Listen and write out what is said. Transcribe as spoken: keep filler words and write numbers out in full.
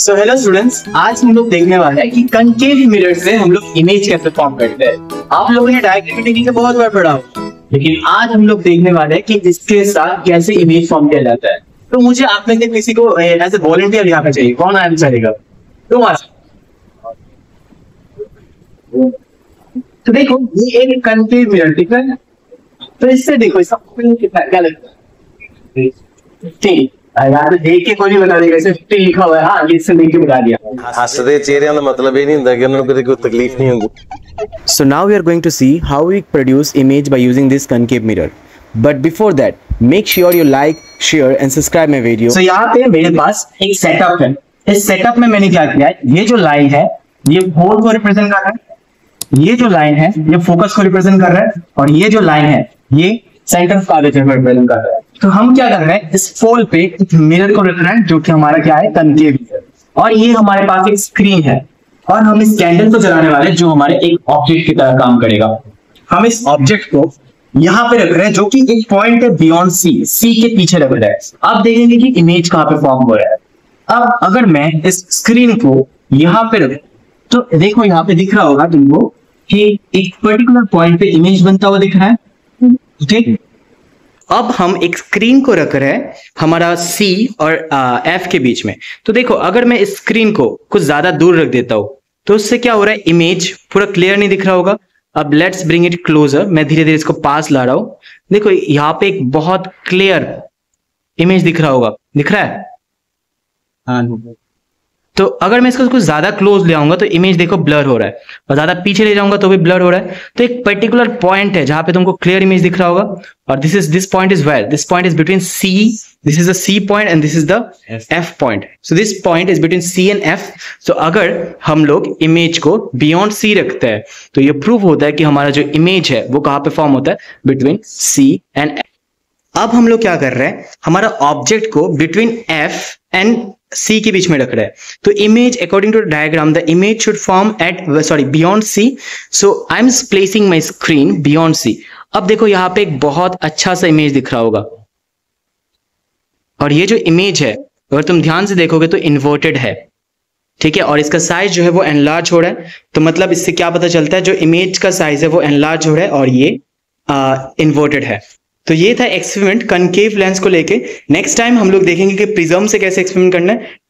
So hello students, आज हम लोग देखने वाले हैं कि कनकेव मिरर से हम लोग इमेज कैसे फॉर्म करते हैं। आप लोगों ने डायग्रामेटिक का बहुत बार पढ़ा होगा, लेकिन आज हम लोग देखने वाले हैं कि इसके साथ कैसे इमेज फॉर्म किया जाता है। तो मुझे आप में से किसी को एज ए वॉलंटियर यहाँ पे चाहिए, कौन आना चाहेगा? तुम आ जाओ। तो देखो, ये एक कनकेव मिरर, ठीक है? तो इससे देखो इसका कितना क्या लगता है? ठीक, देख के कोई नहीं बता देगा, सिर्फ टी लिखा हुआ है। हाँ, ये इससे देख के बता दिया। हंसदे चेहरे का मतलब ये नहीं ਹੁੰਦਾ कि उन्हें कोई तकलीफ नहीं होगी। So now we are going to see how we produce image by using this concave mirror. But before that, make sure you like, share and subscribe my video. So यहाँ पे मेरे पास एक सेटअप है। इस सेटअप में मैंने क्या किया है, ये जो लाइन है ये होल को रिप्रेजेंट कर रहा है, ये जो लाइन है ये फोकस को रिप्रेजेंट कर रहा है, और ये जो लाइन है ये सेंटर ऑफ कर्वेचर को रिप्रेजेंट कर रहा है। तो हम क्या कर रहे हैं, इस फोल पे एक मिरर को रख रहे हैं जो कि हमारा क्या है, कनकेव मिरर। और ये हमारे पास एक स्क्रीन है और हम इस कैंडल को जलाने वाले जो हमारे एक ऑब्जेक्ट की तरह काम करेगा। हम इस ऑब्जेक्ट को यहाँ पे रख रहे हैं जो कि एक पॉइंट है बियॉन्ड सी, सी के पीछे रख रहे हैं। अब देखेंगे कि इमेज कहाँ पे फॉर्म हो रहा है। अब अगर मैं इस स्क्रीन को यहाँ पे रख, तो देखो यहाँ पे दिख रहा होगा तुमको कि एक पर्टिकुलर पॉइंट पे इमेज बनता हुआ दिख रहा है, ठीक? अब हम एक स्क्रीन को रख रहे हैं हमारा C और F के बीच में। तो देखो, अगर मैं इस स्क्रीन को कुछ ज्यादा दूर रख देता हूं तो उससे क्या हो रहा है, इमेज पूरा क्लियर नहीं दिख रहा होगा। अब लेट्स ब्रिंग इट क्लोजर, मैं धीरे धीरे इसको पास ला रहा हूं। देखो यहाँ पे एक बहुत क्लियर इमेज दिख रहा होगा, दिख रहा है? हाँ। तो अगर मैं इसको कुछ ज्यादा क्लोज ले आऊंगा तो इमेज देखो ब्लर हो रहा है, और ज्यादा पीछे ले जाऊंगा तो भी ब्लर हो रहा है। तो एक पर्टिकुलर पॉइंट है जहां पे तुमको क्लियर इमेज दिख रहा होगा, और this is this point is where this point is between C, this is the C point and this is the F point. So this point is between C and F. So अगर हम लोग image को beyond सी रखते हैं तो ये prove होता है कि हमारा जो इमेज है वो कहां पे फॉर्म होता है, बिटवीन सी एंड एफ। अब हम लोग क्या कर रहे हैं, हमारा ऑब्जेक्ट को बिटवीन एफ एंड सी के बीच में रख रहे हैं। तो image according to diagram the image should form at sorry beyond C. So I am placing my screen beyond C. अब देखो यहाँ पे एक बहुत अच्छा सा इमेज दिख रहा होगा, और ये जो इमेज है अगर तुम ध्यान से देखोगे तो इन्वर्टेड है, ठीक है? और इसका साइज जो है वो एनलार्ज हो रहा है। तो मतलब इससे क्या पता चलता है, जो इमेज का साइज है वो एनलार्ज हो रहा है और ये इन्वर्टेड है। तो ये था एक्सपेरिमेंट कनकेव लेंस को लेके। नेक्स्ट टाइम हम लोग देखेंगे कि प्रिज्म से कैसे एक्सपेरिमेंट करना है।